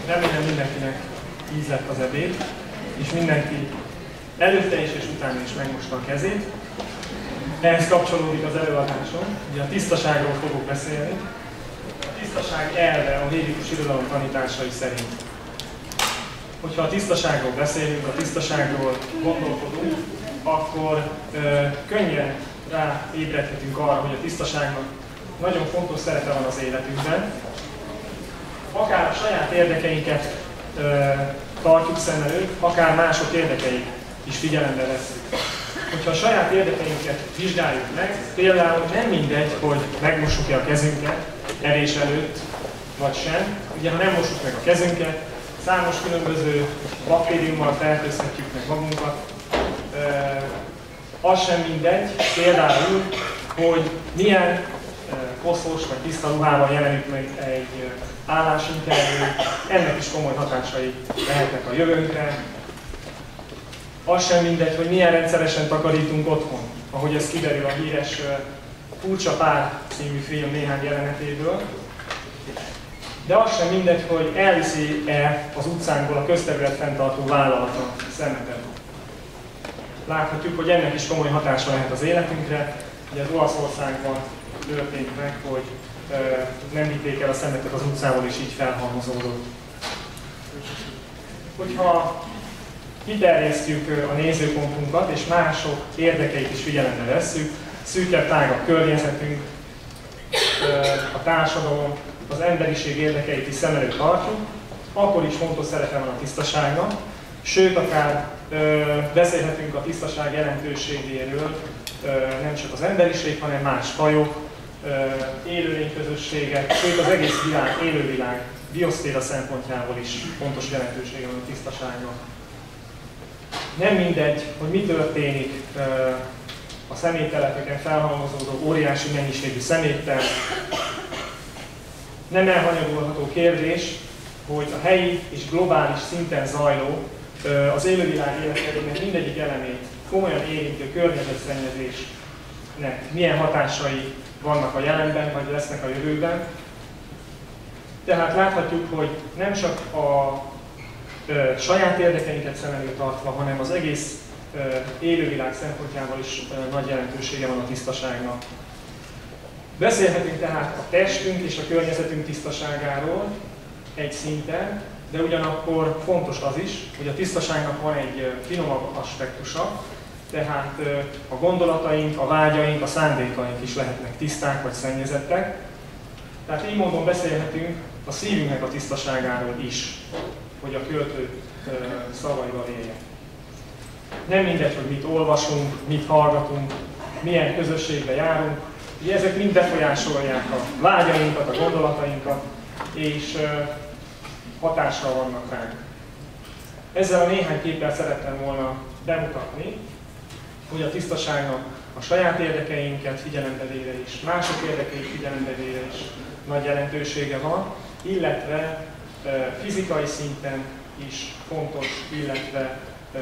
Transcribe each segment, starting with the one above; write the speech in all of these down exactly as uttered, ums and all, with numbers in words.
Remélem mindenkinek íz lett az ebéd, és mindenki előtte is és utána is megmosta a kezét. Ehhez kapcsolódik az előadásom, ugye a tisztaságról fogok beszélni. A tisztaság elve a védikus irodalom tanításai szerint. Hogyha a tisztaságról beszélünk, a tisztaságról gondolkodunk, akkor ö, könnyen ráébredhetünk arra, hogy a tisztaságnak nagyon fontos szerepe van az életünkben. Akár a saját érdekeinket ö, tartjuk szem előtt, akár mások érdekeit is figyelembe vesszük. Hogyha a saját érdekeinket vizsgáljuk meg, például nem mindegy, hogy megmossuk-e a kezünket evés előtt, vagy sem. Ugye, ha nem mossuk meg a kezünket, számos különböző baktériummal fertőzhetjük meg magunkat. E, az sem mindegy, például, hogy milyen koszos vagy tiszta ruhával jelenünk meg egy állásinterjún, ennek is komoly hatásai lehetnek a jövőnkre. Az sem mindegy, hogy milyen rendszeresen takarítunk otthon, ahogy ez kiderül a híres Furcsa Pár című film néhány jelenetéből. De az sem mindegy, hogy elviszi-e az utcánkból a közterület fenntartó vállalata szemetet. Láthatjuk, hogy ennek is komoly hatása lehet az életünkre. Ugye az Olaszországban történt meg, hogy ö, nem vitték el a szemetet az utcából, és így felhalmozódott. Hogyha kiterjesztjük a nézőpontunkat, és mások érdekeit is figyelembe vesszük, szűkebb, tágabb környezetünk, a társadalom, az emberiség érdekeit is szem előtt tartjuk, akkor is fontos szerepe van a tisztaságnak, sőt, akár ö, beszélhetünk a tisztaság jelentőségéről, ö, nem csak az emberiség, hanem más fajok, ö, élőlényközösségek, sőt az egész világ, élővilág, bioszféra szempontjából is fontos jelentősége van a tisztaságnak. Nem mindegy, hogy mi történik ö, a szeméttelepeken felhalmozódó óriási mennyiségű szeméttel. Nem elhanyagolható kérdés, hogy a helyi és globális szinten zajló, az élővilág életének mindegyik elemét komolyan érintő környezetszennyezésnek milyen hatásai vannak a jelenben, vagy lesznek a jövőben. Tehát láthatjuk, hogy nem csak a ö, saját érdekeinket szem előtt tartva, hanem az egész ö, élővilág szempontjából is ö, nagy jelentősége van a tisztaságnak. Beszélhetünk tehát a testünk és a környezetünk tisztaságáról egy szinten, de ugyanakkor fontos az is, hogy a tisztaságnak van egy finomabb aspektusa, tehát a gondolataink, a vágyaink, a szándékaink is lehetnek tiszták vagy szennyezettek. Tehát így módon beszélhetünk a szívünknek a tisztaságáról is, hogy a költő szavaival élje. Nem mindegy, hogy mit olvasunk, mit hallgatunk, milyen közösségbe járunk, ugye ezek mind befolyásolják a vágyainkat, a gondolatainkat, és hatással vannak ránk. Ezzel a néhány képpel szerettem volna bemutatni, hogy a tisztaságnak a saját érdekeinket figyelembe véve is, mások érdekeit figyelembe véve is nagy jelentősége van, illetve e, fizikai szinten is fontos, illetve e,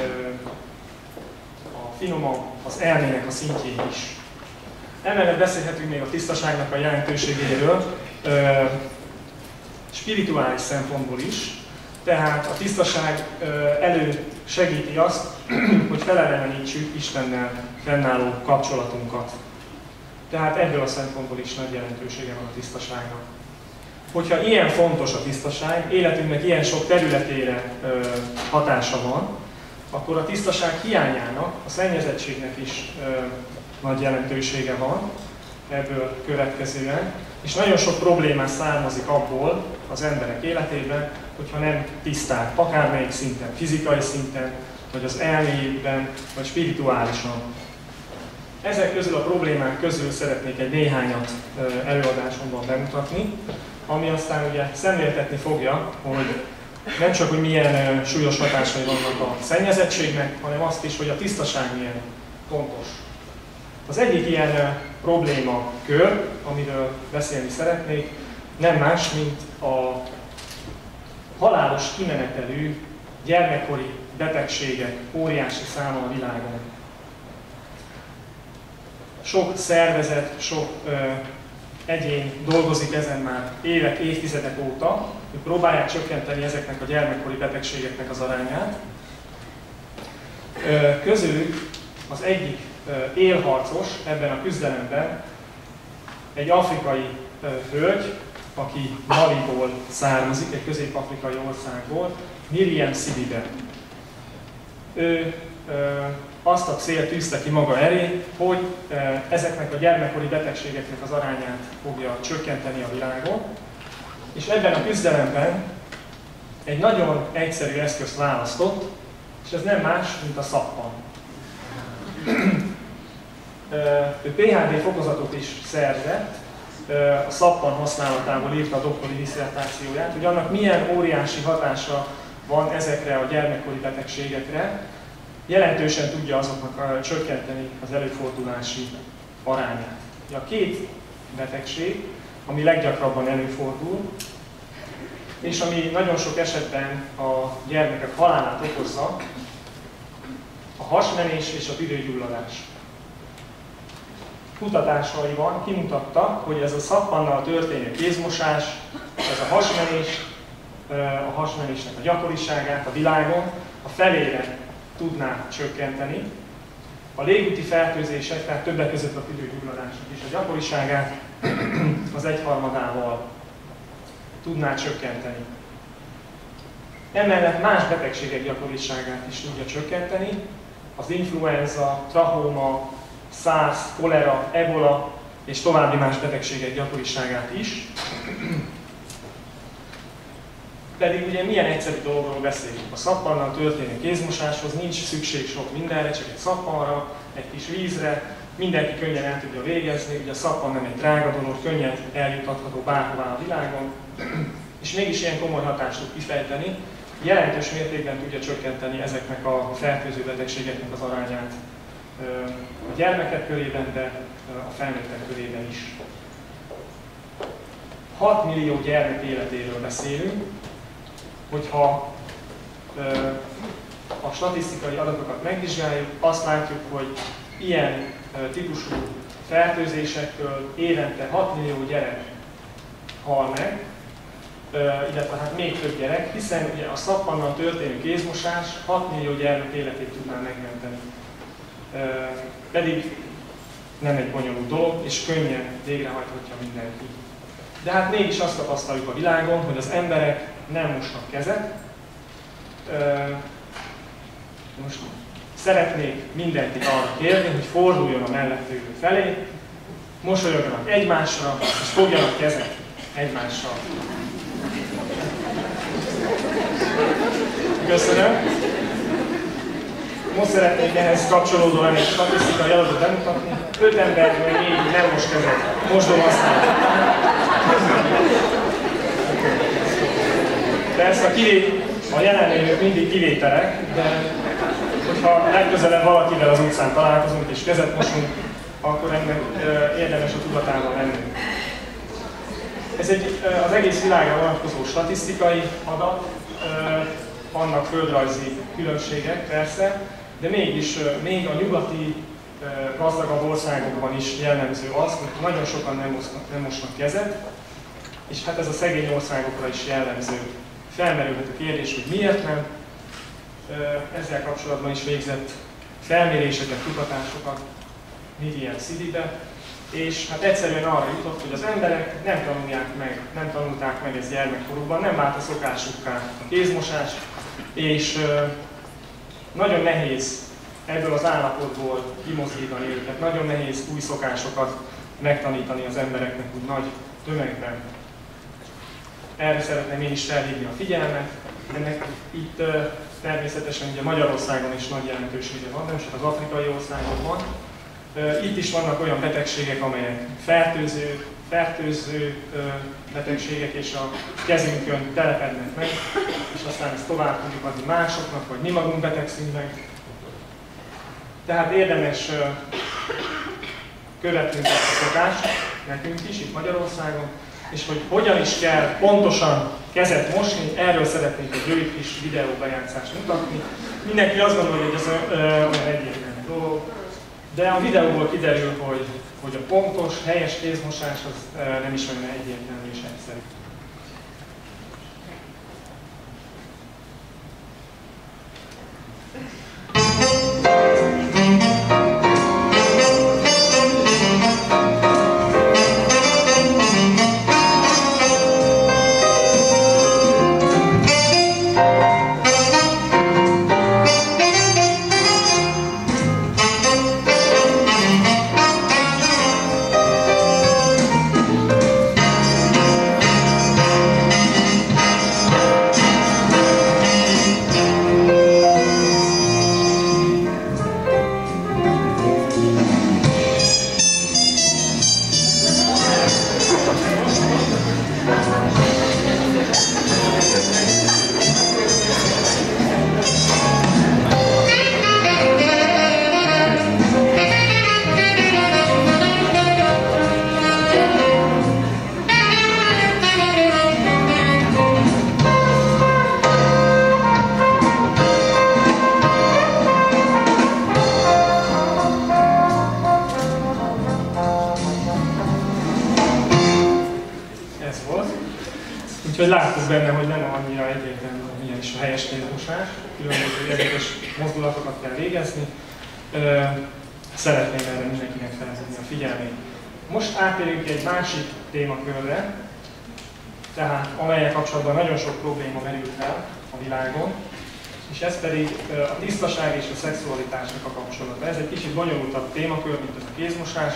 a finomabb, az elmének a szintjén is. Emellett beszélhetünk még a tisztaságnak a jelentőségéről, e, spirituális szempontból is, tehát a tisztaság elősegíti azt, hogy felelevenítsük Istennel fennálló kapcsolatunkat. Tehát ebből a szempontból is nagy jelentősége van a tisztaságnak. Hogyha ilyen fontos a tisztaság, életünknek ilyen sok területére hatása van, akkor a tisztaság hiányának, a szennyezettségnek is nagy jelentősége van ebből következően, és nagyon sok problémás származik abból az emberek életében, hogyha nem tiszták, akármelyik szinten, fizikai szinten, vagy az elméjében, vagy spirituálisan. Ezek közül a problémák közül szeretnék egy néhányat előadásomban bemutatni, ami aztán ugye szemléltetni fogja, hogy nem csak, hogy milyen súlyos hatásai vannak a szennyezettségnek, hanem azt is, hogy a tisztaság milyen fontos. Az egyik ilyen problémakör, amiről beszélni szeretnék, nem más, mint a halálos kimenetelű gyermekkori betegségek óriási száma a világon. Sok szervezet, sok ö, egyén dolgozik ezen már évek, évtizedek óta, hogy próbálják csökkenteni ezeknek a gyermekkori betegségeknek az arányát. Közülük az egyik élharcos ebben a küzdelemben egy afrikai hölgy, aki Maliból származik, egy közép-afrikai országból, Miriam Sidibe. Ő azt a célt tűzte ki maga elé, hogy ezeknek a gyermekkori betegségeknek az arányát fogja csökkenteni a világon, és ebben a küzdelemben egy nagyon egyszerű eszközt választott, és ez nem más, mint a szappan. Ő pé há dé fokozatot is szerzett, a szappan használatából írta a doktori disszertációját, hogy annak milyen óriási hatása van ezekre a gyermekkori betegségekre, jelentősen tudja azoknak csökkenteni az előfordulási arányát. A két betegség, ami leggyakrabban előfordul, és ami nagyon sok esetben a gyermekek halálát okozza, a hasmenés és a tüdőgyulladás. Kutatásaiban kimutatta, hogy ez a szappannal történő kézmosás, ez a hasmenés, a hasmenésnek a gyakoriságát a világon a felére tudná csökkenteni. A légúti fertőzések, tehát többek között a tüdőgyulladásnak is a gyakoriságát az egyharmadával tudná csökkenteni. Emellett más betegségek gyakoriságát is tudja csökkenteni, az influenza, trachóma, SARS, kolera, ebola és további más betegségek gyakoriságát is. Pedig ugye milyen egyszerű dologról beszélünk. A szappannal történő kézmosáshoz nincs szükség sok mindenre, csak egy szappanra, egy kis vízre, mindenki könnyen el tudja végezni, ugye a szappan nem egy drága dolog, könnyen eljutatható bárhová a világon, és mégis ilyen komoly hatást tud kifejteni, jelentős mértékben tudja csökkenteni ezeknek a fertőző betegségeknek az arányát a gyermekek körében, de a felnőttek körében is. hat millió gyermek életéről beszélünk, hogyha a statisztikai adatokat megvizsgáljuk, azt látjuk, hogy ilyen típusú fertőzésektől évente hat millió gyerek hal meg, illetve hát még több gyerek, hiszen ugye a szappannal történő kézmosás hat millió gyermek életét tudná megmenteni. Pedig nem egy bonyolult dolog, és könnyen végrehajthatja mindenki. De hát mégis azt tapasztaljuk a világon, hogy az emberek nem mosnak kezet. Most szeretnék mindenkit arra kérni, hogy forduljon a mellettőlő felé, mosolyogjanak egymásra, és fogjanak kezet egymással. Köszönöm. Most szeretnék ehhez kapcsolódóan egy statisztikai adatot bemutatni. öt emberből négy nem most kezet. Mosdom aztán. Persze a, kivé... a jelenlévők mindig kivételek, de hogyha legközelebb valakivel az utcán találkozunk és kezet mosunk, akkor ennek érdemes a tudatában lennünk. Ez egy az egész világra vonatkozó statisztikai adat, vannak földrajzi különbségek persze, de mégis még a nyugati gazdagabb országokban is jellemző az, hogy nagyon sokan nem mosnak, nem mosnak kezet, és hát ez a szegény országokra is jellemző. Felmerülhet a kérdés, hogy miért nem. Ezzel kapcsolatban is végzett felméréseket, kutatásokat Miriam Sidibe, és hát egyszerűen arra jutott, hogy az emberek nem tanulják meg, nem tanulták meg ezt gyermekkorukban, nem vált a szokásukká a kézmosás, és nagyon nehéz ebből az állapotból kimozdítani őket, nagyon nehéz új szokásokat megtanítani az embereknek úgy nagy tömegben. Erre szeretném én is felhívni a figyelmet. Ennek itt természetesen ugye Magyarországon is nagy jelentősége van, nem csak az afrikai országokban. Itt is vannak olyan betegségek, amelyek fertőző, fertőző betegségek, és a kezünkön telepednek meg, és aztán ezt tovább tudjuk adni másoknak, vagy mi magunk betegszünk meg. Tehát érdemes követnünk ezt a szokást, nekünk is, itt Magyarországon, és hogy hogyan is kell pontosan kezet mosni, erről szeretnék egy rövid kis videóbejátszást mutatni. Mindenki azt gondolja, hogy ez olyan egyértelmű dolog, De a videóból kiderül, hogy, hogy a pontos, helyes kézmosás az nem is olyan egyértelmű és egyszerű. Úgyhogy láttuk benne, hogy nem annyira egyértelmű, hogy milyen is a helyes kézmosás, különböző érdekes mozdulatokat kell végezni. Szeretném erre mindenkinek felhívni a figyelmét. Most átérünk egy másik témakörre, tehát amelyek kapcsolatban nagyon sok probléma merült fel a világon, és ez pedig a tisztaság és a szexualitásnak a kapcsolata. Ez egy kicsit bonyolultabb témakör, mint ez a kézmosás.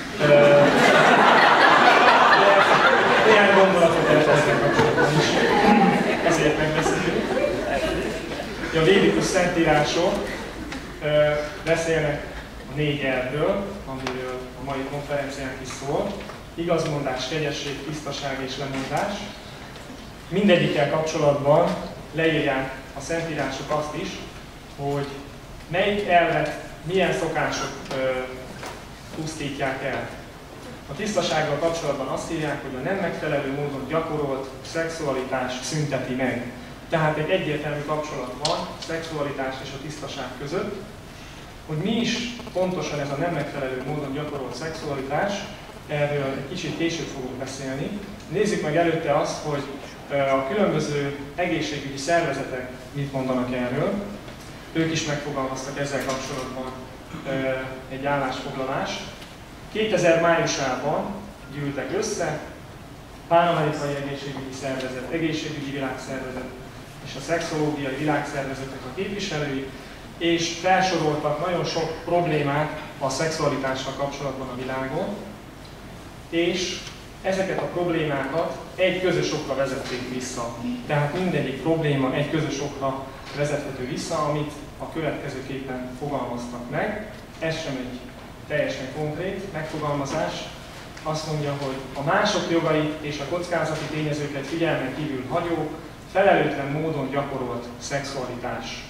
Néhány gondolatot lehet ezzel kapcsolatban is, ezért megbeszéljük. A védikus szentírások beszélnek a négy elvről, amiről a mai konferenciánk is szól. Igazmondás, kegyesség, tisztaság és lemondás. Mindegyikkel kapcsolatban leírják a szentírások azt is, hogy melyik elvet milyen szokások pusztítják el. A tisztasággal kapcsolatban azt írják, hogy a nem megfelelő módon gyakorolt szexualitás szünteti meg. Tehát egy egyértelmű kapcsolat van a szexualitás és a tisztaság között. Hogy mi is pontosan ez a nem megfelelő módon gyakorolt szexualitás, erről egy kicsit később fogunk beszélni. Nézzük meg előtte azt, hogy a különböző egészségügyi szervezetek mit mondanak erről. Ők is megfogalmaztak ezzel kapcsolatban egy állásfoglalást. kétezer májusában gyűltek össze Pán-amerikai Egészségügyi Szervezet, Egészségügyi Világszervezet és a Szexológiai Világszervezetnek a képviselői, és felsoroltak nagyon sok problémát a szexualitással kapcsolatban a világon, és ezeket a problémákat egy közös okra vezették vissza. Tehát mindegyik probléma egy közös okra vezethető vissza, amit a következőképpen fogalmaztak meg. Ez sem egy teljesen konkrét megfogalmazás. Azt mondja, hogy a mások jogait és a kockázati tényezőket figyelmen kívül hagyó, felelőtlen módon gyakorolt szexualitás.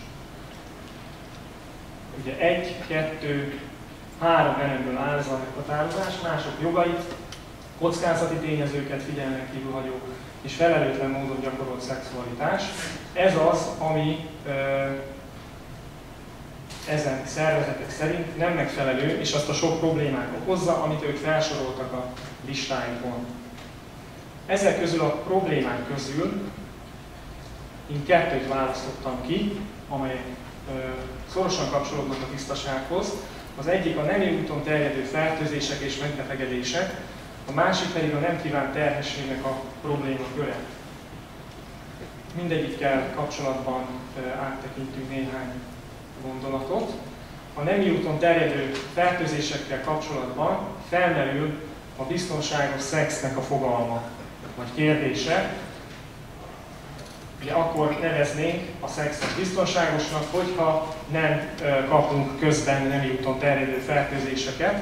Ugye egy, kettő, három elemből áll ez a meghatározás, mások jogait, kockázati tényezőket figyelmen kívül hagyó és felelőtlen módon gyakorolt szexualitás. Ez az, ami ö, ezen szervezetek szerint nem megfelelő, és azt a sok problémát okozza, amit ők felsoroltak a listáikon. Ezek közül a problémák közül én kettőt választottam ki, amelyek ö, szorosan kapcsolódnak a tisztasághoz. Az egyik a nemi úton terjedő fertőzések és megbetegedések, a másik pedig a nem kívánt terhességnek a problémaköre. Mindegyikkel kapcsolatban ö, áttekintünk néhány gondolatot. A nemi úton terjedő fertőzésekkel kapcsolatban felmerül a biztonságos szexnek a fogalma, vagy kérdése. Ugye akkor neveznénk a szexet biztonságosnak, hogyha nem kapunk közben nemi úton terjedő fertőzéseket.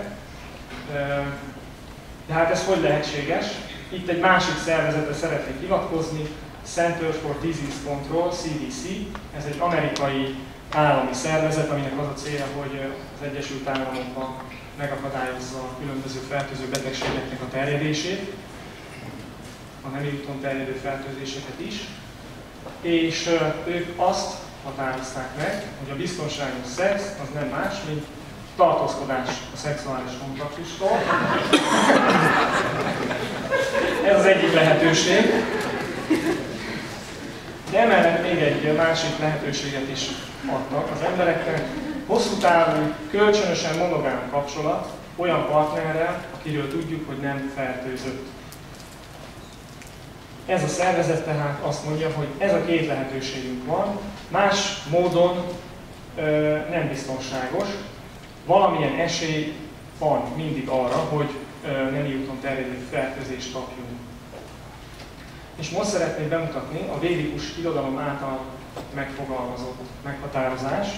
De hát ez hogy lehetséges? Itt egy másik szervezetre szeretnék hivatkozni, Center for Disease Control, C D C. Ez egy amerikai állami szervezet, aminek az a célja, hogy az Egyesült Államokban megakadályozza a különböző fertőző betegségeknek a terjedését, a nemi úton terjedő fertőzéseket is. És ők azt határozták meg, hogy a biztonságos szex az nem más, mint tartózkodás a szexuális kontaktustól. Ez az egyik lehetőség. De emellett még egy másik lehetőséget is adtak az embereknek. Hosszú távú, kölcsönösen monogám kapcsolat olyan partnerrel, akiről tudjuk, hogy nem fertőzött. Ez a szervezet tehát azt mondja, hogy ez a két lehetőségünk van, más módon ö, nem biztonságos. Valamilyen esély van mindig arra, hogy ö, nemi úton terjedő fertőzést kapjunk. És most szeretnék bemutatni a védikus irodalom által megfogalmazott meghatározás.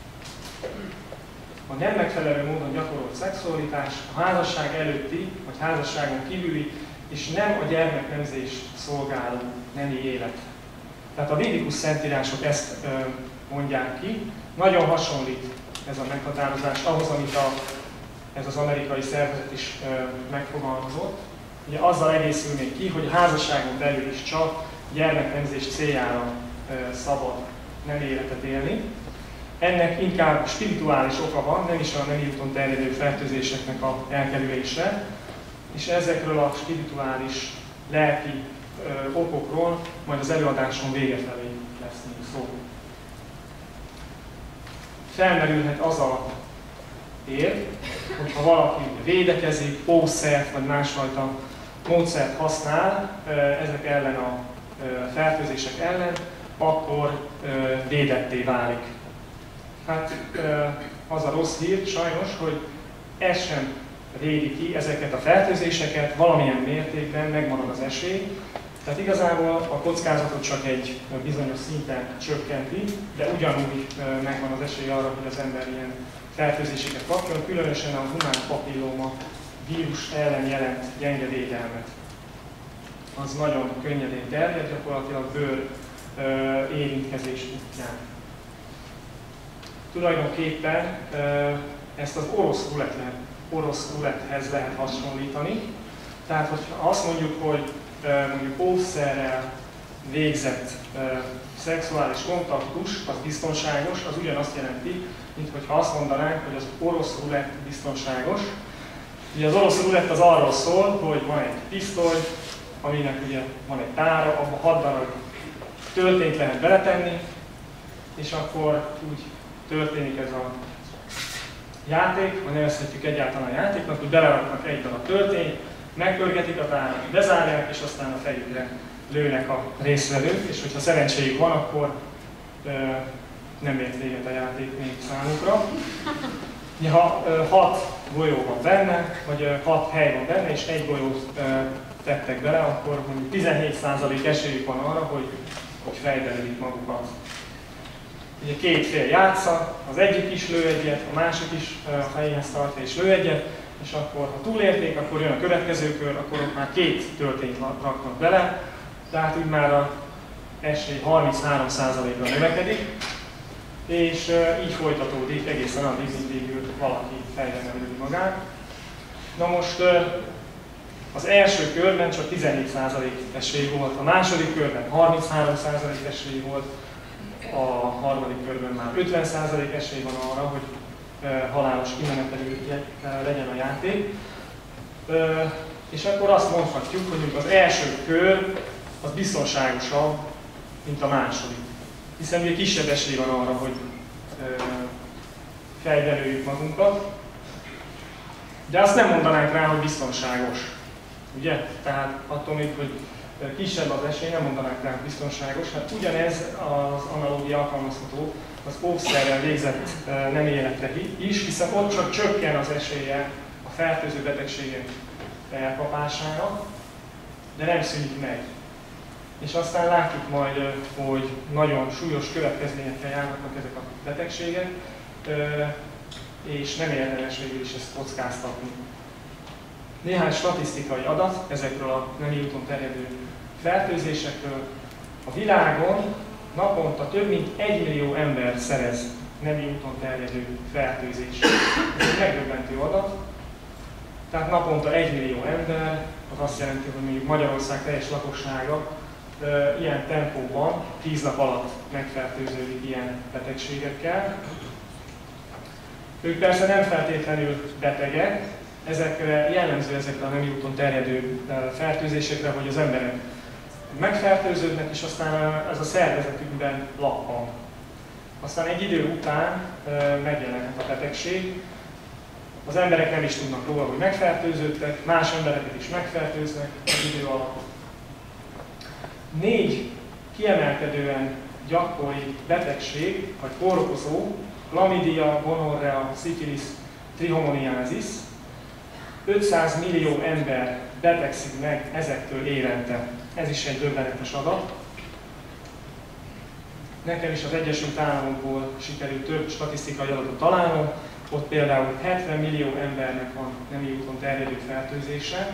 A nem megfelelő módon gyakorolt szexualitás a házasság előtti vagy házasságon kívüli és nem a gyermeknemzést szolgáló nemi élet. Tehát a védikus szentírások ezt ö, mondják ki. Nagyon hasonlít ez a meghatározás ahhoz, amit a, ez az amerikai szervezet is ö, megfogalmazott. Ugye azzal egészül még ki, hogy a házasságon belül is csak gyermeknemzés céljára ö, szabad nemi életet élni. Ennek inkább spirituális oka van, nem is a nemi úton terjedő fertőzéseknek a elkerülése, és ezekről a spirituális, lelki ö, okokról majd az előadáson vége felé lesz még szó. Felmerülhet az a érv, hogyha valaki védekezik, ószert vagy másfajta módszert használ ö, ezek ellen a ö, fertőzések ellen, akkor ö, védetté válik. Hát ö, az a rossz hír sajnos, hogy ez sem védi ki ezeket a fertőzéseket, valamilyen mértékben megmarad az esély. Tehát igazából a kockázatot csak egy bizonyos szinten csökkenti, de ugyanúgy megvan az esély arra, hogy az ember ilyen fertőzéseket kapjon, különösen a humán papilloma vírus ellen jelent gyenge védelmet. Az nagyon könnyedén terjed, gyakorlatilag bőr érintkezés útján. Tulajdonképpen ezt az orosz rulettet orosz ruletthez lehet hasonlítani. Tehát, hogyha azt mondjuk, hogy mondjuk óvszerrel végzett szexuális kontaktus, az biztonságos, az ugyanazt jelenti, mint hogyha azt mondanánk, hogy az orosz rulett biztonságos. Ugye az orosz rulett az arról szól, hogy van egy pisztoly, aminek ugye van egy tára, abban hat darab töltényt lehet beletenni, és akkor úgy történik ez a játék, ha nevezhetjük egyáltalán a játéknak, hogy beleraknak egy darab töltényt, megpörgetik a tárat, bezárják, és aztán a fejükre lőnek a résztvevők, és hogyha szerencséjük van, akkor ö, nem ért véget a játék még számukra. Ha ö, hat golyó van benne, vagy ö, hat hely van benne, és egy golyót ö, tettek bele, akkor mondjuk tizenhét százalék esélyük van arra, hogy, hogy fejbe lövik magukat. Ugye két fél játsza, az egyik is lő egyet, a másik is a helyéhez tartja és lő egyet, és akkor ha túlérték, akkor jön a következő kör, akkor ott már két töltényt raknak bele, tehát úgy már az esély harminchárom százalékra növekedik, és így folytatódik egészen addig, mindig valaki fejre nem lői magát. Na most az első körben csak tizennégy százalék esély volt, a második körben harminchárom százalék esély volt, a harmadik körben már ötven százalék esély van arra, hogy e, halálos kimenetelű legyen a játék. E, és akkor azt mondhatjuk, hogy az első kör az biztonságosabb, mint a második. Hiszen ugye kisebb esély van arra, hogy e, fejbe lőjük magunkat. De azt nem mondanánk rá, hogy biztonságos. Ugye? Tehát attól még, hogy kisebb az esély, nem mondanánk rá biztonságos. Hát ugyanez az analógia alkalmazható az óvszerrel végzett nem életre is, hiszen ott csak csökken az esélye a fertőző betegségek elkapásának, de nem szűnik meg. És aztán látjuk majd, hogy nagyon súlyos következményekkel járnak ezek a betegségek, és nem érdemes végül is ezt kockáztatni. Néhány statisztikai adat ezekről a nemi úton terjedő fertőzésekről. A világon naponta több mint egy millió ember szerez nemi úton terjedő fertőzést. Ez egy megdöbbentő adat. Tehát naponta egy millió ember, az azt jelenti, hogy mondjuk Magyarország teljes lakossága e, ilyen tempóban tíz nap alatt megfertőződik ilyen betegségekkel. Ők persze nem feltétlenül betegek, ezekre jellemző ezekre a nemi úton terjedő fertőzésekre, hogy az emberek megfertőződnek, és aztán ez a szervezetükben lappan. Aztán egy idő után megjelenhet a betegség, az emberek nem is tudnak róla, hogy megfertőződtek, más embereket is megfertőznek az idő alatt. Négy kiemelkedően gyakori betegség, vagy kórokozó, chlamydia, gonorrea, szifilisz, trichomoniasis, ötszáz millió ember betegszik meg ezektől évente. Ez is egy döbbenetes adat. Nekem is az Egyesült Államokból sikerült több statisztikai adatot találnom, ott például hetven millió embernek van nemi úton terjedő fertőzése,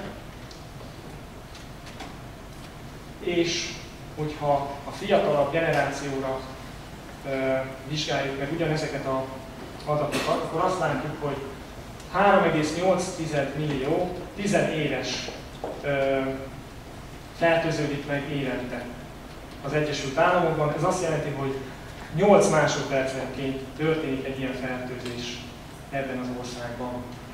és hogyha a fiatalabb generációra ö, vizsgáljuk meg ugyanezeket az adatokat, akkor azt látjuk, hogy három egész nyolc millió tizenéves ö, fertőződik meg évente az Egyesült Államokban. Ez azt jelenti, hogy nyolc másodpercenként történik egy ilyen fertőzés ebben az országban.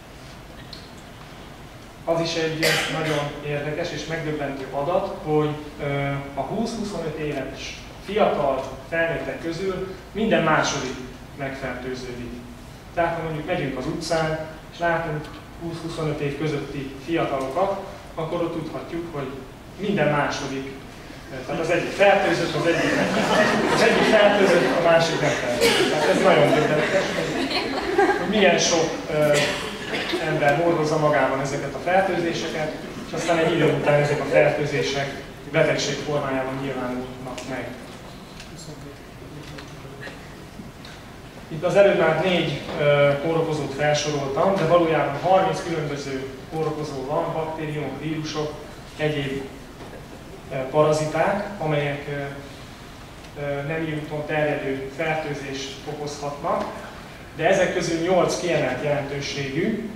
Az is egy nagyon érdekes és megdöbbentő adat, hogy a húsz-huszonöt éves fiatal felnőttek közül minden második megfertőződik. Tehát ha mondjuk megyünk az utcán, és látunk húsz-huszonöt év közötti fiatalokat, akkor ott tudhatjuk, hogy minden második, tehát az egyik fertőzött, az egyik nem fertőzött, az egyik fertőzött, a másik nem fertőzött. Tehát ez nagyon döbbenetes, hogy milyen sok ö, ember hordozza magában ezeket a fertőzéseket, és aztán egy idő után ezek a fertőzések betegség formájában nyilvánulnak meg. Itt az előbb már négy uh, kórokozót felsoroltam, de valójában harminc különböző kórokozó van, baktériumok, vírusok, egyéb uh, paraziták, amelyek uh, uh, nemi úton terjedő fertőzést okozhatnak, de ezek közül nyolc kiemelt jelentőségű,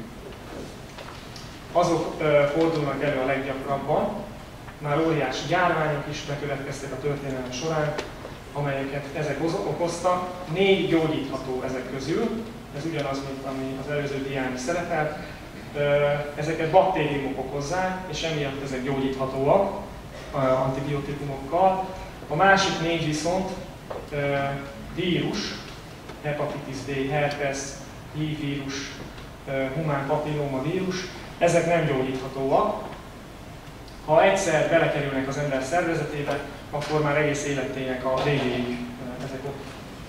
azok uh, fordulnak elő a leggyakrabban, már óriási járványok is bekövetkeztek a történelem során, amelyeket ezek okoztak. Négy gyógyítható ezek közül, ez ugyanaz, mint ami az előző dián is szerepelt. Ezeket baktériumok okozzák, és emiatt ezek gyógyíthatóak antibiotikumokkal. A másik négy viszont vírus, hepatitis B, herpes, hív vírus, humán papilloma vírus, ezek nem gyógyíthatóak. Ha egyszer belekerülnek az ember szervezetébe, akkor már egész életének a végéig ezek ott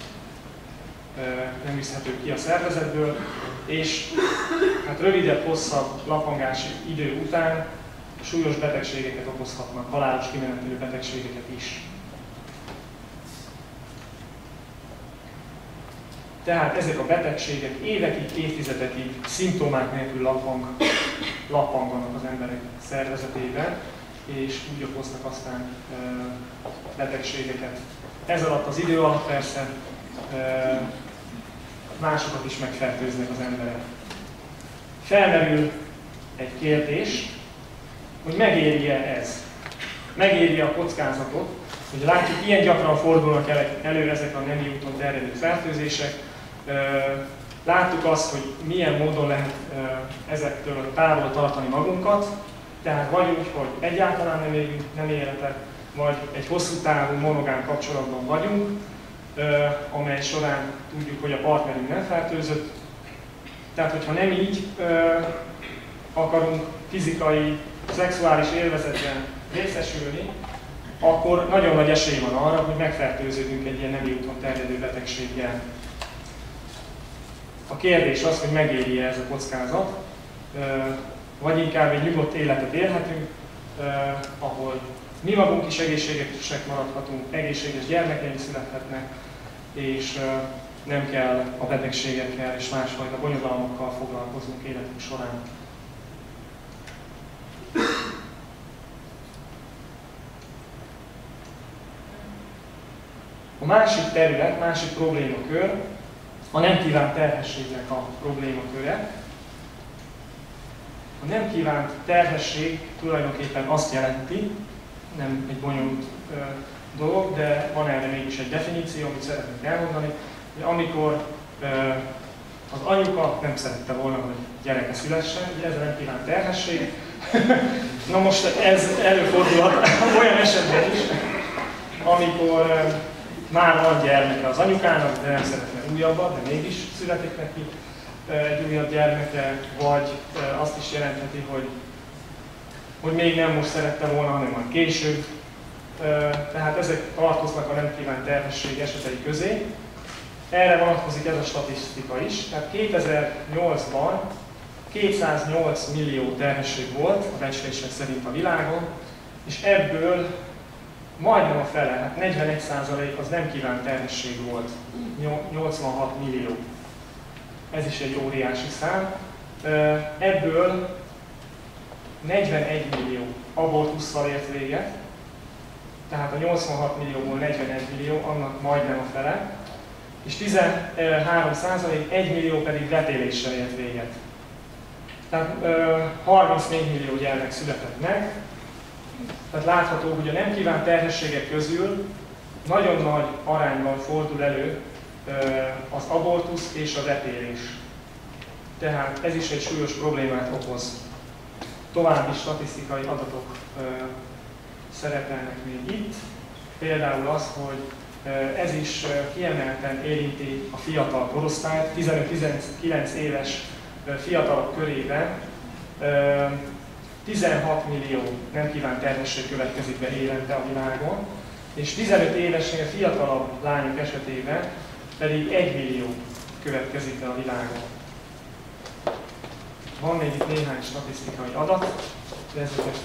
nem viszhetők ki a szervezetből, és hát rövidebb, hosszabb lapangási idő után súlyos betegségeket okozhatnak, halálos kimenetelő betegségeket is. Tehát ezek a betegségek évekig, évtizedekig szimptomák nélkül lappang, lappanganak az emberek szervezetében, és úgy okoznak aztán e, betegségeket. Ez alatt az idő alatt persze e, másokat is megfertőznek az emberek. Felmerül egy kérdés, hogy megéri-e ez? Megéri a kockázatot, hogy látjuk, ilyen gyakran fordulnak elő ezek a nemi úton terjedő fertőzések. Láttuk azt, hogy milyen módon lehet ezektől távol tartani magunkat, tehát vagy úgy, hogy egyáltalán nem élünk, nem életek, vagy egy hosszú távú monogám kapcsolatban vagyunk, amely során tudjuk, hogy a partnerünk nem fertőzött. Tehát, hogyha nem így akarunk fizikai, szexuális élvezetben részesülni, akkor nagyon nagy esély van arra, hogy megfertőződünk egy ilyen nemi úton terjedő betegséggel. A kérdés az, hogy megéri-e ez a kockázat, vagy inkább egy nyugodt életet élhetünk, ahol mi magunk is egészségesek maradhatunk, egészséges gyermekeink születhetnek, és nem kell a betegségekkel és másfajta bonyodalmakkal foglalkozunk életünk során. A másik terület, másik problémakör, a nem kívánt terhességnek a problémaköre. A nem kívánt terhesség tulajdonképpen azt jelenti, nem egy bonyolult ö, dolog, de van erre mégis egy definíció, amit szeretnék elmondani, hogy amikor ö, Az anyuka nem szerette volna, hogy gyereke szülessen, ugye ez a nem kívánt terhesség. Na most ez előfordulhat olyan esetben is, amikor már van gyermeke az anyukának, de nem szeretne újabbat, de mégis születik neki egy újabb gyermeke, vagy azt is jelentheti, hogy, hogy még nem most szerette volna, hanem majd később. Tehát ezek tartoznak a nem kívánt terhesség esetei közé. Erre vonatkozik ez a statisztika is. Tehát kétezer-nyolcban kétszáznyolc millió terhesség volt a becslések szerint a világon, és ebből majdnem a fele, hát negyvenegy százalék az nem kívánt terhesség volt, nyolcvanhat millió. Ez is egy óriási szám. Ebből negyvenegy millió abortusszal ért véget, tehát a nyolcvanhat millióból negyvenegy millió, annak majdnem a fele, és tizenhárom százalék, egy millió pedig vetéléssel ért véget. Tehát harmincnégy millió gyermek született meg. Tehát látható, hogy a nem kívánt terhességek közül nagyon nagy arányban fordul elő az abortusz és a vetélés. Tehát ez is egy súlyos problémát okoz. További statisztikai adatok szerepelnek még itt. Például az, hogy ez is kiemelten érinti a fiatal korosztályt, tizenöt-tizenkilenc éves fiatalok körében tizenhat millió nem kívánt terhesség következik be évente a világon, és tizenöt évesnél fiatalabb lányok esetében pedig egy millió következik be a világon. Van még itt néhány statisztikai adat, de ezeket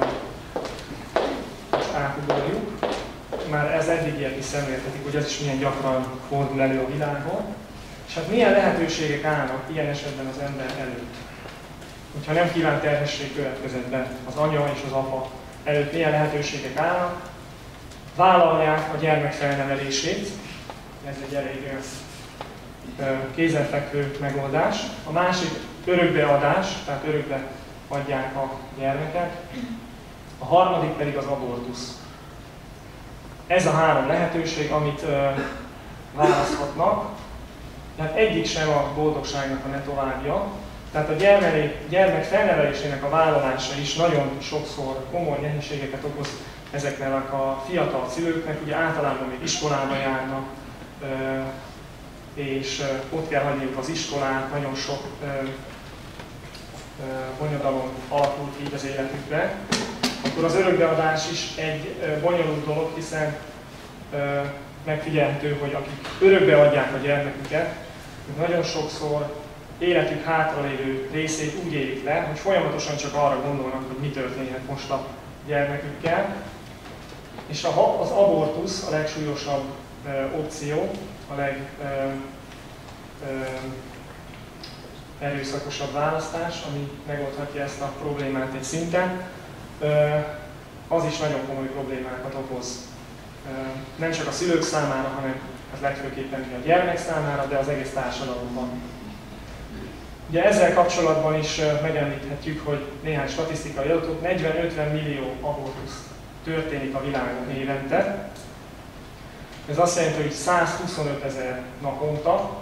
most átugorjuk. Már ez eddigiek is szemléltetik, hogy ez is milyen gyakran fordul elő a világon. És hát milyen lehetőségek állnak ilyen esetben az ember előtt? Hogyha nem kívánt terhesség következett be az anya és az apa előtt, milyen lehetőségek állnak? Vállalják a gyermek felnevelését, ez egy elég kézenfekvő megoldás. A másik örökbeadás, tehát örökbe adják a gyermeket. A harmadik pedig az abortusz. Ez a három lehetőség, amit ö, választhatnak. Tehát egyik sem a boldogságnak a ne továbbja. Tehát a gyermek, gyermek felnevelésének a vállalása is nagyon sokszor komoly nehézségeket okoz ezeknek a fiatal szülőknek. Ugye általában még iskolába járnak, ö, és ö, ott kell hagyniuk az iskolát, nagyon sok ö, ö, bonyodalom alakult így az életükbe. Akkor az örökbeadás is egy bonyolult dolog, hiszen ö, megfigyelhető, hogy akik örökbeadják a gyermeküket, nagyon sokszor életük hátralévő részét úgy élik le, hogy folyamatosan csak arra gondolnak, hogy mi történhet most a gyermekükkel. És a, az abortusz a legsúlyosabb ö, opció, a leg ö, ö, erőszakosabb választás, ami megoldhatja ezt a problémát egy szinten. Az is nagyon komoly problémákat okoz. Nem csak a szülők számára, hanem az legfőképpen a gyermek számára, de az egész társadalomban. Ugye ezzel kapcsolatban is megemlíthetjük, hogy néhány statisztikai adatok, negyven-ötven millió abortusz történik a világon évente. Ez azt jelenti, hogy százhuszonöt ezer naponta.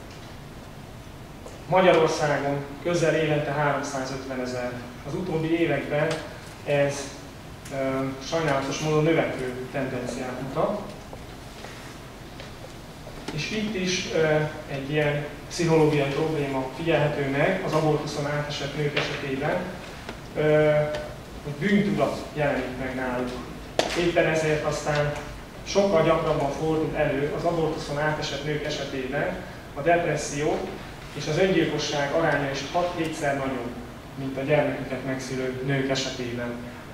Magyarországon közel évente háromszázötven ezer. Az utóbbi években ez e, sajnálatos módon növekvő tendenciát mutat. És itt is e, egy ilyen pszichológiai probléma figyelhető meg az abortuszon átesett nők esetében, e, hogy bűntudat jelenik meg náluk. Éppen ezért aztán sokkal gyakrabban fordul elő az abortuszon átesett nők esetében a depresszió és az öngyilkosság aránya is hat-hétszer nagyobb, mint a gyermeküket megszülő nők esetében.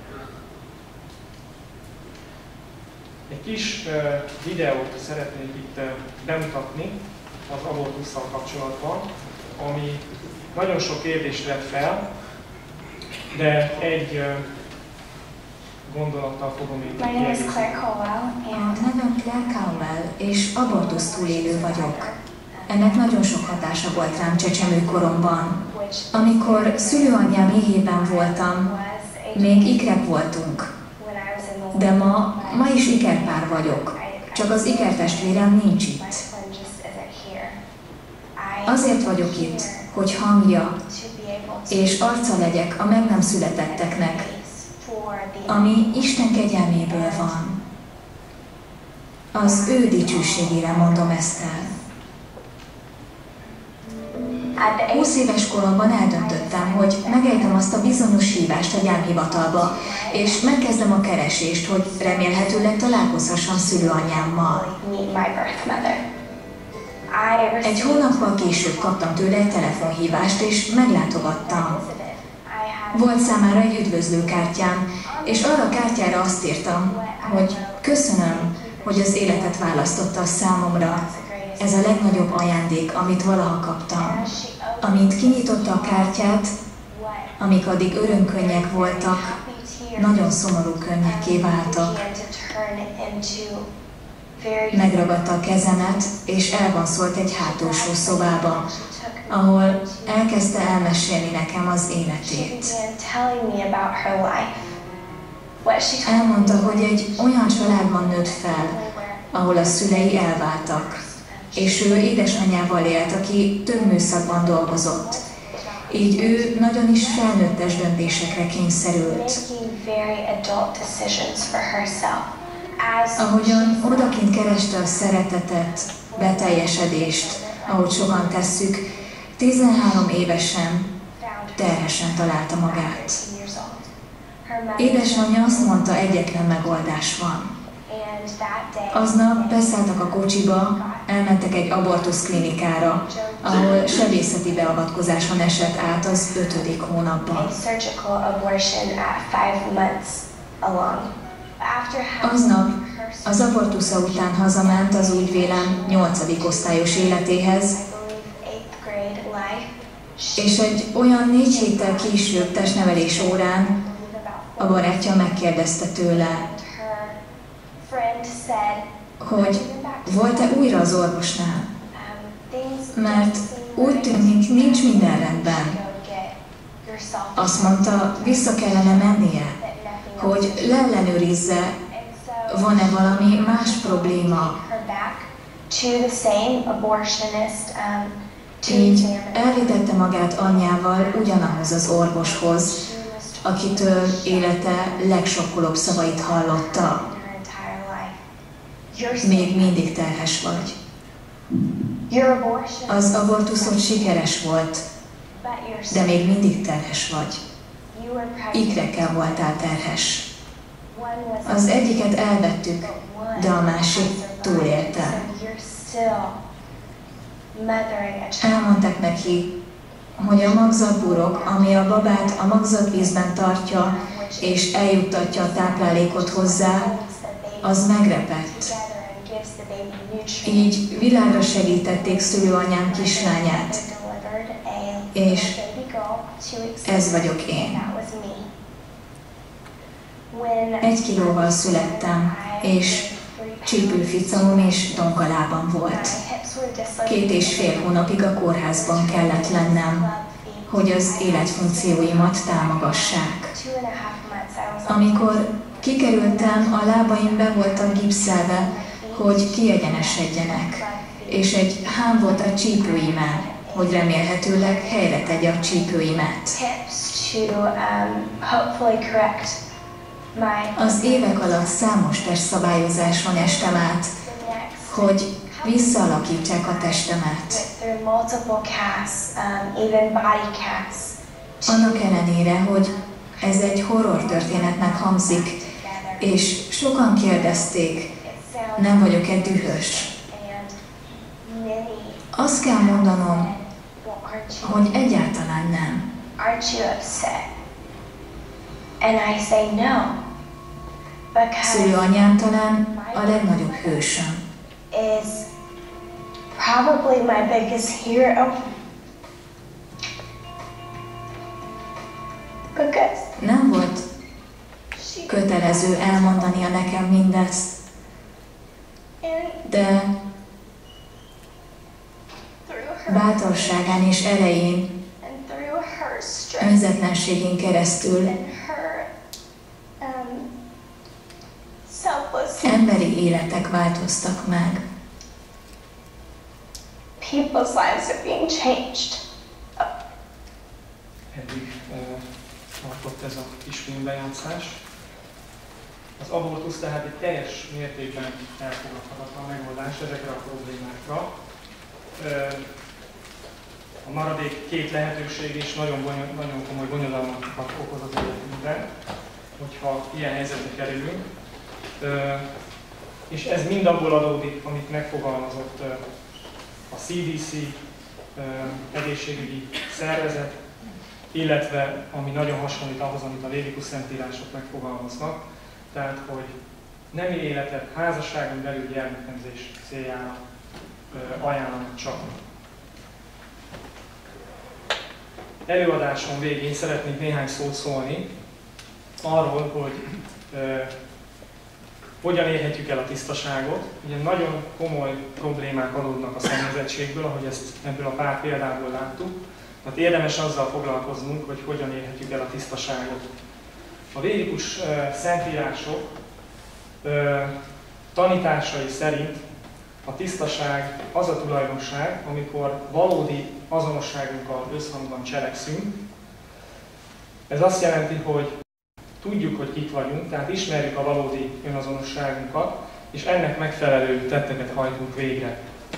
Egy kis uh, videót szeretnék itt uh, bemutatni az abortusszal kapcsolatban, ami nagyon sok kérdést vett fel, de egy uh, gondolattal fogom itt kiegészíteni. Nevem Claire Cowell, és abortusz túlélő vagyok. Ennek nagyon sok hatása volt rám csecsemőkoromban. Amikor szülőanyám éhében voltam, még ikrek voltunk. De ma, ma is ikerpár vagyok. Csak az ikertestvérem nincs itt. Azért vagyok itt, hogy hangja és arca legyek a meg nem születetteknek, ami Isten kegyelméből van. Az ő dicsőségére mondom ezt el. Húsz éves koromban eldöntöttem, hogy megejtem azt a bizonyos hívást a gyámhivatalba, és megkezdem a keresést, hogy remélhetőleg találkozhassam szülőanyámmal. Egy hónappal később kaptam tőle egy telefonhívást, és meglátogattam. Volt számára egy üdvözlőkártyám, és arra a kártyára azt írtam, hogy köszönöm, hogy az életet választotta számomra. Ez a legnagyobb ajándék, amit valaha kaptam. Amint kinyitotta a kártyát, amik addig örömkönnyek voltak, nagyon szomorú könnyekké váltak. Megragadta a kezemet, és elvonszolt egy hátulsó szobába, ahol elkezdte elmesélni nekem az életét. Elmondta, hogy egy olyan családban nőtt fel, ahol a szülei elváltak, és ő édesanyjával élt, aki több műszakban dolgozott. Így ő nagyon is felnőttes döntésekre kényszerült. Ahogyan odakint kereste a szeretetet, beteljesedést, ahogy sokan tesszük, tizenhárom évesen terhesen találta magát. Édesanyja azt mondta, egyetlen megoldás van. Aznap beszálltak a kocsiba, elmentek egy abortuszklinikára, ahol sebészeti beavatkozáson esett át az ötödik hónapban. Aznap az abortusza után hazament az úgy vélem nyolcadik osztályos életéhez, és egy olyan négy héttel később testnevelés órán a barátja megkérdezte tőle, hogy volt-e újra az orvosnál, mert úgy tűnik, nincs minden rendben. Azt mondta, vissza kellene mennie, hogy leellenőrizze, van-e valami más probléma. Így elvitette magát anyjával ugyanahoz az orvoshoz, akitől élete legsokkolóbb szavait hallotta. Még mindig terhes vagy. Az abortuszod sikeres volt, de még mindig terhes vagy. Ikrekkel voltál terhes. Az egyiket elvettük, de a másik túlélte. Elmondták neki, hogy a magzatburok, ami a babát a magzatvízben tartja és eljuttatja a táplálékot hozzá, az megrepett. Így világra segítették szülőanyám kislányát, és ez vagyok én. Egy kilóval születtem, és csípőficamom és dongalában volt. Két és fél hónapig a kórházban kellett lennem, hogy az életfunkcióimat támogassák. Amikor kikerültem, a lábaim be voltak gipszelve, hogy kiegyenesedjenek, és egy hám volt a csípőimen, hogy remélhetőleg helyre tegye a csípőimet. Az évek alatt számos testszabályozáson estem át, hogy visszaalakítsák a testemet. Annak ellenére, hogy ez egy horror történetnek hangzik, és sokan kérdezték, nem vagyok-e dühös. Azt kell mondanom, hogy egyáltalán nem. Szülőanyám talán a legnagyobb hősöm. Probably my biggest hero. Because nem volt kötelező elmondania nekem mindezt, de bátorságán és erején, önzetlenségén keresztül emberi életek változtak meg. people's lives are being changed. Eddig uh, tartott ez a kis filmbejátszás. Az abortusz tehát egy teljes mértékben elfogadhatatlan megoldás ezekre a problémákra. Uh, a maradék két lehetőség is nagyon, bonyol, nagyon komoly bonyodalmakat okoz az életünkben, hogyha ilyen helyzetbe kerülünk. Uh, és ez mind abból adódik, amit megfogalmazott uh, a cé dé cé, uh, egészségügyi szervezet, illetve ami nagyon hasonlít ahhoz, amit a lévikus szentírások megfogalmaznak, tehát, hogy nemi életet házasságon belül gyermeknemzés céljára uh, ajánlanak csak. Előadásom végén szeretnék néhány szót szólni arról, hogy uh, hogyan érhetjük el a tisztaságot. Ugye nagyon komoly problémák adódnak a szennyezettségből, ahogy ezt ebből a pár példából láttuk. Tehát érdemes azzal foglalkoznunk, hogy hogyan érhetjük el a tisztaságot. A védikus uh, szentírások uh, tanításai szerint a tisztaság az a tulajdonság, amikor valódi azonosságunkkal összhangban cselekszünk. Ez azt jelenti, hogy tudjuk, hogy kik vagyunk, tehát ismerjük a valódi önazonosságunkat, és ennek megfelelő tetteket hajtunk végre.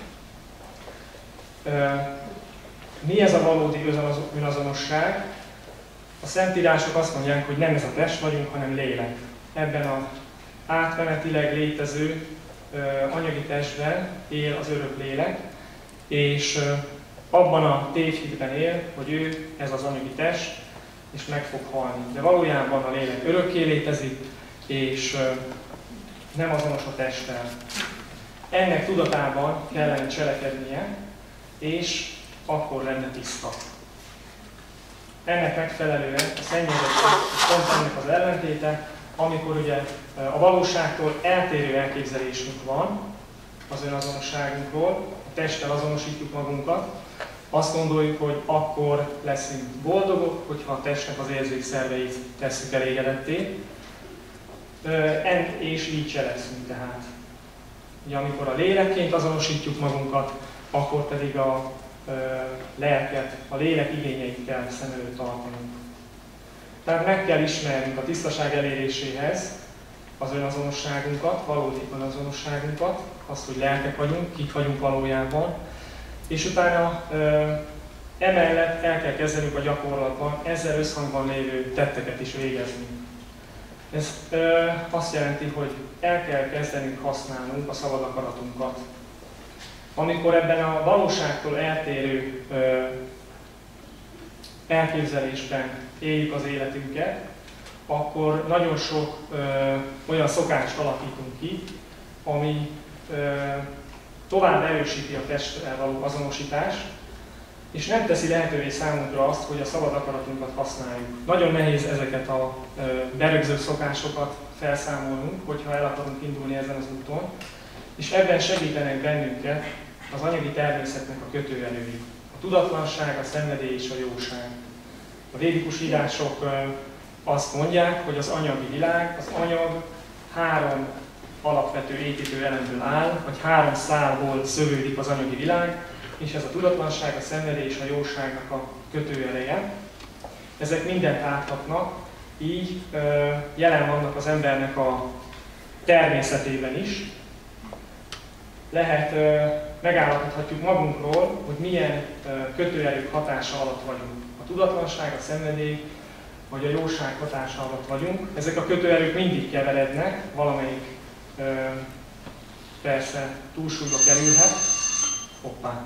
Mi ez a valódi önazonosság? A szentírások azt mondják, hogy nem ez a test vagyunk, hanem lélek. Ebben az átmenetileg létező anyagi testben él az örök lélek, és abban a tévhitben él, hogy ő ez az anyagi test, és meg fog halni. De valójában a lélek örökké létezik, és nem azonos a testtel. Ennek tudatában kellene cselekednie, és akkor lenne tiszta. Ennek megfelelően a szennyezettség pont ennek az ellentéte, amikor ugye a valóságtól eltérő elképzelésünk van az önazonosságunkról, a testtel azonosítjuk magunkat, azt gondoljuk, hogy akkor leszünk boldogok, hogyha a testnek az érzékszerveit tesszük elégedetté, és így cselekszünk tehát. Ugye, amikor a lélekként azonosítjuk magunkat, akkor pedig a lelket, a lélek igényeit kell szem előtt tartanunk. Tehát meg kell ismernünk a tisztaság eléréséhez az önazonosságunkat, valódi önazonosságunkat, azt, hogy lelkek vagyunk, kik vagyunk valójában, és utána ö, emellett el kell kezdenünk a gyakorlatban ezzel összhangban lévő tetteket is végezni. Ez ö, azt jelenti, hogy el kell kezdenünk használnunk a szabad akaratunkat. Amikor ebben a valóságtól eltérő ö, elképzelésben éljük az életünket, akkor nagyon sok ö, olyan szokást alakítunk ki, ami ö, tovább erősíti a testtel való azonosítást, és nem teszi lehetővé számunkra azt, hogy a szabad akaratunkat használjuk. Nagyon nehéz ezeket a berögzött szokásokat felszámolnunk, hogyha el akarunk indulni ezen az úton, és ebben segítenek bennünket az anyagi természetnek a kötőerői. A tudatlanság, a szenvedély és a jóság. A védikus írások azt mondják, hogy az anyagi világ, az anyag három alapvető építő elemből áll, vagy három szálból szövődik az anyagi világ, és ez a tudatlanság, a szenvedély és a jóságnak a kötőereje. Ezek mindent áthatnak, így ö, jelen vannak az embernek a természetében is. Lehet, ö, megállapíthatjuk magunkról, hogy milyen ö, kötőerők hatása alatt vagyunk. A tudatlanság, a szenvedély vagy a jóság hatása alatt vagyunk. Ezek a kötőerők mindig keverednek, valamelyik ö, persze túlsúlyba kerülhet. Hoppá!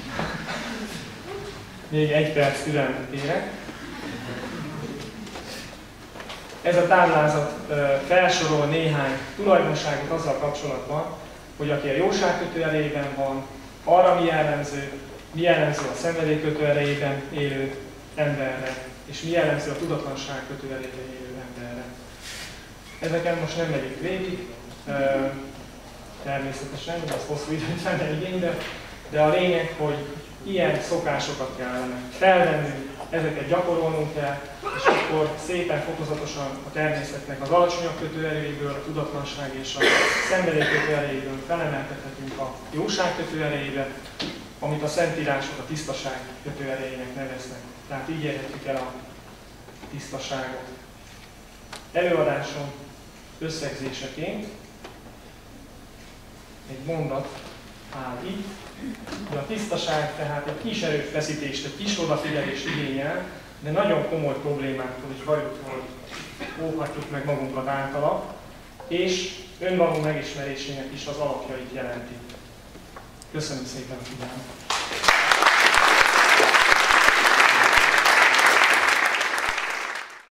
Még egy perc türelmet kérek. Ez a táblázat felsorol néhány tulajdonságot azzal kapcsolatban, hogy aki a jóság kötőerejében van, arra mi jellemző, mi jellemző a szenvedély kötőerejében élő emberre, és mi jellemző a tudatlanság kötőerejében élő emberre. Ezeken most nem megyünk végig, természetesen, de az hosszú időt venne igénybe, de a lényeg, hogy ilyen szokásokat kellene felvennünk, ezeket gyakorolnunk kell, és akkor szépen, fokozatosan a természetnek az alacsonyabb kötőerejéből, a tudatlanság és a szenvedély kötőerejéből felemelkedhetünk a jóság kötőerejébe, amit a szentírások a tisztaság kötőerejének neveznek. Tehát így érhetjük el a tisztaságot. Előadásom összegzéseként egy mondat áll itt, hogy a tisztaság tehát egy kis erőfeszítést, egy kis odafigyelést igényel, de nagyon komoly problémáktól és bajoktól óvhatjuk meg magunkat általa, és önvaló megismerésének is az alapjait jelenti. Köszönöm szépen a figyelmet!